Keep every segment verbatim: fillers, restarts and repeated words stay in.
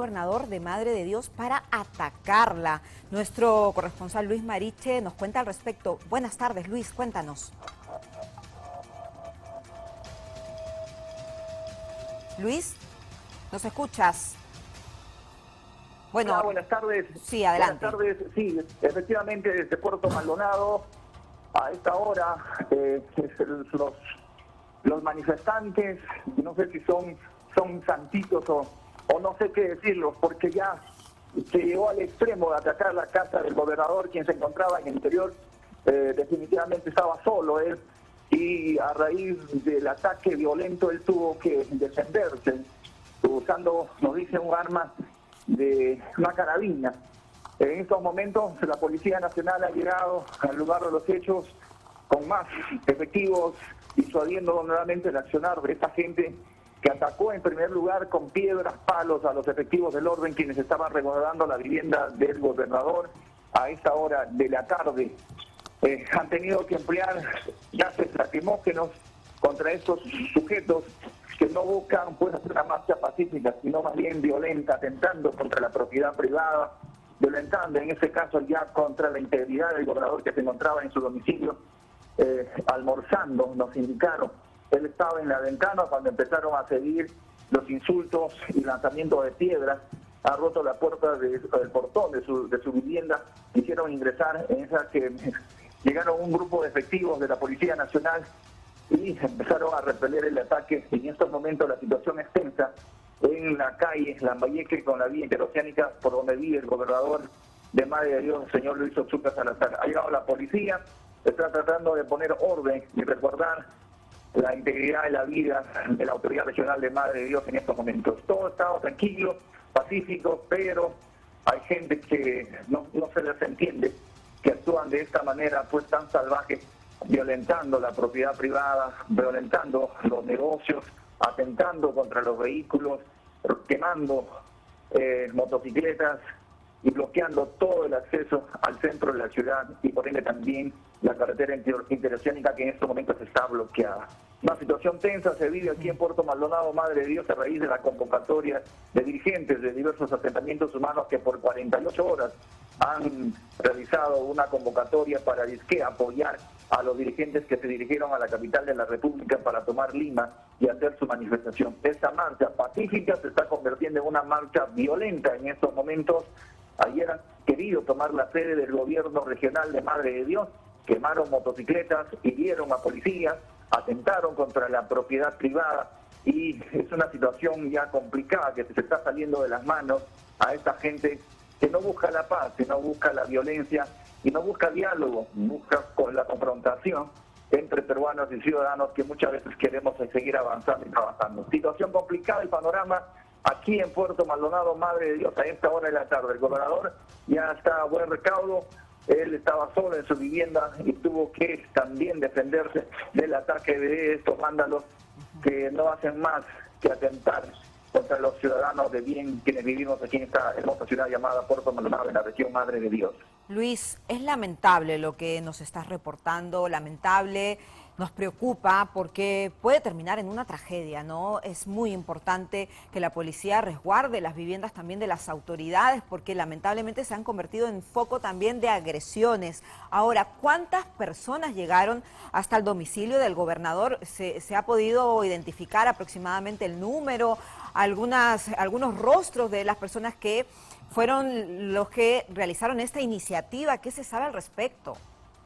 gobernador de Madre de Dios para atacarla. Nuestro corresponsal Luis Mariche nos cuenta al respecto. Buenas tardes, Luis, cuéntanos. Luis, ¿nos escuchas? Bueno, Hola, buenas tardes. Sí, adelante. Buenas tardes, sí, efectivamente desde Puerto Maldonado a esta hora eh, los, los manifestantes, no sé si son, son santitos o, o no sé qué decirlos, porque ya se llegó al extremo de atacar la casa del gobernador, quien se encontraba en el interior, eh, definitivamente estaba solo él, y a raíz del ataque violento él tuvo que defenderse, usando, nos dice, un arma de una carabina. En estos momentos la Policía Nacional ha llegado al lugar de los hechos con más efectivos, disuadiendo nuevamente el accionar de esta gente que atacó en primer lugar con piedras, palos a los efectivos del orden, quienes estaban resguardando la vivienda del gobernador a esta hora de la tarde. Eh, han tenido que emplear gases lacrimógenos contra estos sujetos que no buscan pues hacer una marcha pacífica, sino más bien violenta, atentando contra la propiedad privada, violentando en ese caso ya contra la integridad del gobernador que se encontraba en su domicilio, eh, almorzando, nos indicaron. Él estaba en la ventana cuando empezaron a seguir los insultos y lanzamientos de piedras, ha roto la puerta de, del portón de su, de su vivienda, quisieron ingresar en esa que llegaron un grupo de efectivos de la Policía Nacional y empezaron a repeler el ataque. En estos momentos la situación es tensa en la calle Lambayeque con la vía interoceánica por donde vive el gobernador de Madre de Dios, el señor Luis Otsuka Salazar. Ha llegado la policía, está tratando de poner orden y resguardar la integridad de la vida de la Autoridad Regional de Madre de Dios en estos momentos. Todo está tranquilo, pacífico, pero hay gente que no, no se les entiende, que actúan de esta manera pues tan salvaje, violentando la propiedad privada, violentando los negocios, atentando contra los vehículos, quemando eh, motocicletas y bloqueando todo el acceso al centro de la ciudad y por ende también la carretera interoceánica que en estos momentos está bloqueada. Una situación tensa se vive aquí en Puerto Maldonado, Madre de Dios, a raíz de la convocatoria de dirigentes de diversos asentamientos humanos que por cuarenta y ocho horas han realizado una convocatoria para disque apoyar a los dirigentes que se dirigieron a la capital de la República para tomar Lima y hacer su manifestación. Esta marcha pacífica se está convirtiendo en una marcha violenta en estos momentos. Ayer han querido tomar la sede del gobierno regional de Madre de Dios, quemaron motocicletas, hirieron a policías, atentaron contra la propiedad privada y es una situación ya complicada que se está saliendo de las manos a esta gente que no busca la paz, que no busca la violencia y no busca diálogo, busca con la confrontación entre peruanos y ciudadanos que muchas veces queremos seguir avanzando y trabajando. Situación complicada y panorama aquí en Puerto Maldonado, Madre de Dios, a esta hora de la tarde. El gobernador ya está a buen recaudo, él estaba solo en su vivienda y tuvo que también defenderse del ataque de estos vándalos que no hacen más que atentar contra los ciudadanos de bien quienes vivimos aquí en esta hermosa ciudad llamada Puerto Maldonado, en la región Madre de Dios. Luis, es lamentable lo que nos estás reportando, lamentable, nos preocupa porque puede terminar en una tragedia, ¿no? Es muy importante que la policía resguarde las viviendas también de las autoridades porque lamentablemente se han convertido en foco también de agresiones. Ahora, ¿cuántas personas llegaron hasta el domicilio del gobernador? ¿Se, se ha podido identificar aproximadamente el número? Algunas, algunos rostros de las personas que fueron los que realizaron esta iniciativa. ¿Qué se sabe al respecto?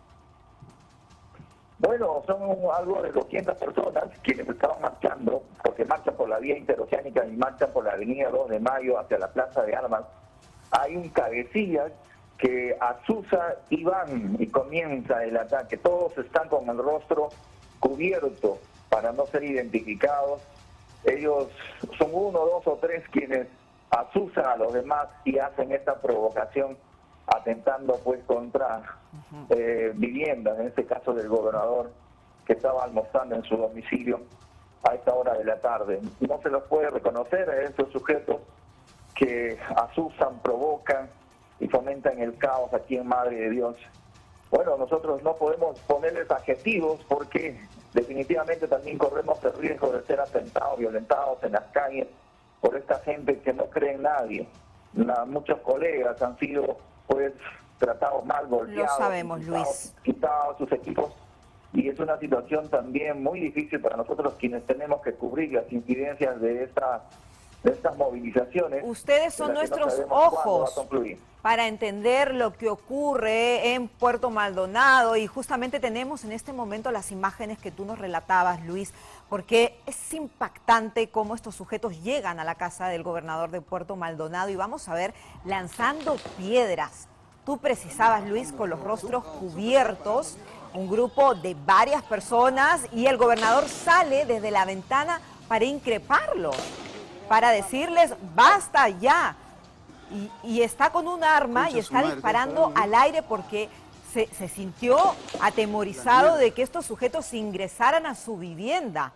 Bueno, son algo de doscientas personas quienes estaban marchando, porque marchan por la vía interoceánica y marchan por la avenida dos de mayo hacia la Plaza de Armas. Hay un cabecilla que asusa y van y comienza el ataque. Todos están con el rostro cubierto para no ser identificados. Ellos son uno, dos o tres quienes asusan a los demás y hacen esta provocación, atentando pues contra eh, viviendas, en este caso del gobernador que estaba almorzando en su domicilio a esta hora de la tarde. No se los puede reconocer a estos sujetos que asusan, provocan y fomentan el caos aquí en Madre de Dios. Bueno, nosotros no podemos ponerles adjetivos porque definitivamente también corremos el riesgo de ser atentados, violentados en las calles por esta gente que no cree en nadie. La, muchos colegas han sido pues tratados mal, golpeados, Lo sabemos, quitados, Luis. quitados sus equipos, y es una situación también muy difícil para nosotros quienes tenemos que cubrir las incidencias de esta de estas movilizaciones. Ustedes son nuestros no ojos para entender lo que ocurre en Puerto Maldonado, y justamente tenemos en este momento las imágenes que tú nos relatabas, Luis, porque es impactante cómo estos sujetos llegan a la casa del gobernador de Puerto Maldonado y vamos a ver lanzando piedras. Tú precisabas, Luis, con los rostros cubiertos, un grupo de varias personas, y el gobernador sale desde la ventana para increparlos, para decirles basta ya, y, y está con un arma y está disparando al aire porque se, se sintió atemorizado de que estos sujetos ingresaran a su vivienda.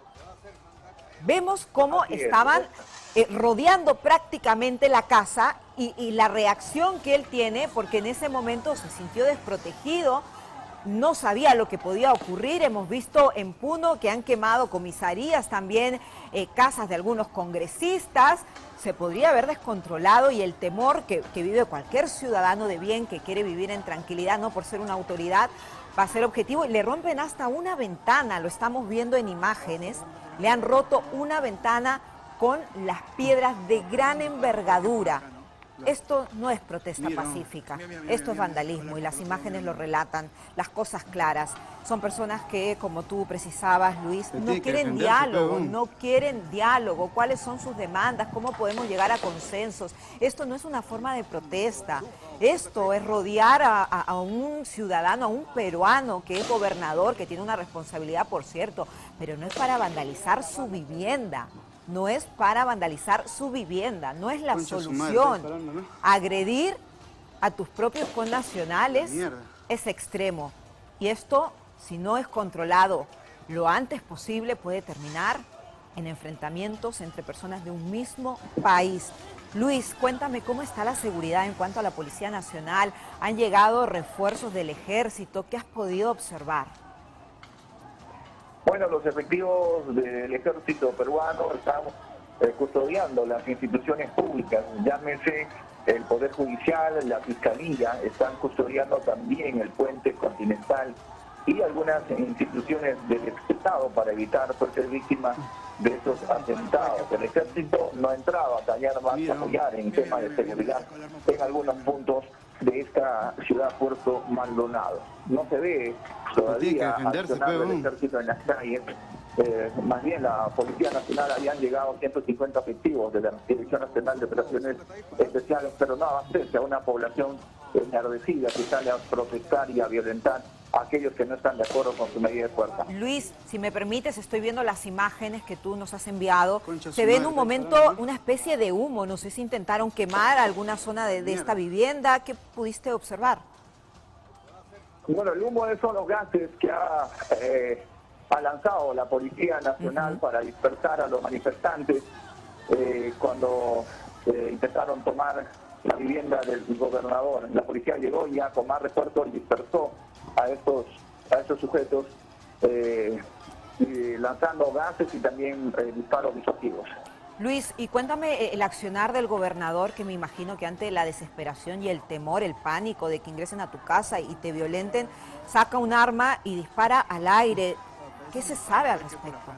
Vemos cómo estaban eh, rodeando prácticamente la casa y, y la reacción que él tiene, porque en ese momento se sintió desprotegido, no sabía lo que podía ocurrir. Hemos visto en Puno que han quemado comisarías, también eh, casas de algunos congresistas. Se podría haber descontrolado, y el temor que, que vive cualquier ciudadano de bien que quiere vivir en tranquilidad, no por ser una autoridad, va a ser objetivo. Le rompen hasta una ventana, lo estamos viendo en imágenes. Le han roto una ventana con las piedras de gran envergadura. Esto no es protesta pacífica, esto es vandalismo, y las imágenes lo relatan, las cosas claras. Son personas que, como tú precisabas, Luis, no quieren diálogo, no quieren diálogo. ¿Cuáles son sus demandas? ¿Cómo podemos llegar a consensos? Esto no es una forma de protesta, esto es rodear a, a, a un ciudadano, a un peruano que es gobernador, que tiene una responsabilidad, por cierto, pero no es para vandalizar su vivienda. No es para vandalizar su vivienda, no es la solución. Agredir a tus propios connacionales es extremo. Y esto, si no es controlado lo antes posible, puede terminar en enfrentamientos entre personas de un mismo país. Luis, cuéntame cómo está la seguridad en cuanto a la Policía Nacional. ¿Han llegado refuerzos del Ejército? ¿Qué has podido observar? Bueno, los efectivos del ejército peruano están eh, custodiando las instituciones públicas, llámese el Poder Judicial, la Fiscalía, están custodiando también el puente continental y algunas instituciones del Estado para evitar pues, ser víctimas de estos atentados. El ejército no ha entrado a tallar más, a apoyar en temas de seguridad en algunos puntos de esta ciudad Puerto Maldonado. No se ve todavía accionar el ejército en las calles. Eh, más bien la Policía Nacional habían llegado ciento cincuenta efectivos de la Dirección Nacional de Operaciones Especiales, pero no abastece a una población enardecida que sale a protestar y a violentar a aquellos que no están de acuerdo con su medida de fuerza. Luis, si me permites, estoy viendo las imágenes que tú nos has enviado. Se ve en un momento una especie de humo. No sé si intentaron quemar alguna zona de, de esta vivienda. ¿Qué pudiste observar? Bueno, el humo son los gases que ha, eh, ha lanzado la Policía Nacional uh-huh. para dispersar a los manifestantes eh, cuando eh, intentaron tomar la vivienda del gobernador. La policía llegó ya con más refuerzos y dispersó a estos, a estos sujetos eh, y lanzando gases y también eh, disparos disuasivos. Luis, y cuéntame el accionar del gobernador, que me imagino que ante la desesperación y el temor, el pánico de que ingresen a tu casa y te violenten, saca un arma y dispara al aire. ¿Qué se sabe al respecto?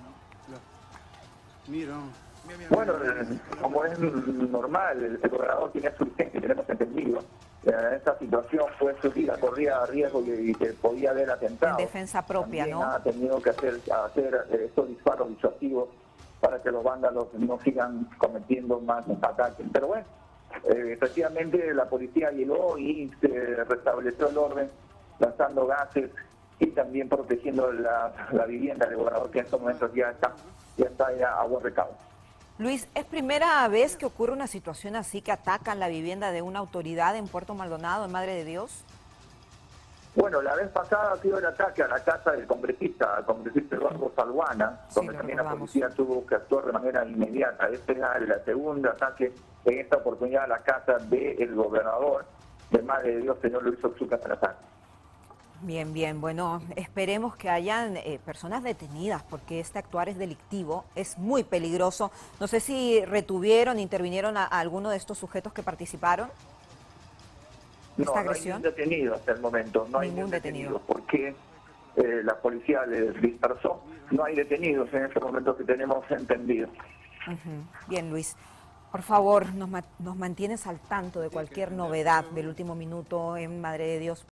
Bueno, como es normal, el gobernador tiene su licencia, tenemos entendido. Esta situación fue su vida, corría riesgo y, y que podía haber atentado. En defensa propia, también ¿no? Ha tenido que hacer, hacer estos disparos disuasivos para que los vándalos no sigan cometiendo más ataques. Pero bueno, eh, efectivamente la policía llegó y se restableció el orden, lanzando gases y también protegiendo la, la vivienda del gobernador, que en estos momentos ya está, ya está ya a buen recaudo. Luis, ¿es primera vez que ocurre una situación así, que atacan la vivienda de una autoridad en Puerto Maldonado, en Madre de Dios? Bueno, la vez pasada ha sido el ataque a la casa del congresista, el congresista Eduardo Salguana, sí, donde también la policía tuvo que actuar de manera inmediata. Este era el segundo ataque, en esta oportunidad, a la casa del gobernador de Madre de Dios, señor Luis Otsuka Salazar. Bien, bien. Bueno, esperemos que hayan eh, personas detenidas porque este actuar es delictivo, es muy peligroso. No sé si retuvieron, intervinieron a, a alguno de estos sujetos que participaron de esta No, no hay agresión. ningún detenido hasta el momento, no hay Ningún ningún detenido. detenido, porque eh, la policía les dispersó. No hay detenidos en este momento que tenemos entendido. Ujú. Bien, Luis. Por favor, nos, ma- nos mantienes al tanto de cualquier novedad del último minuto en Madre de Dios.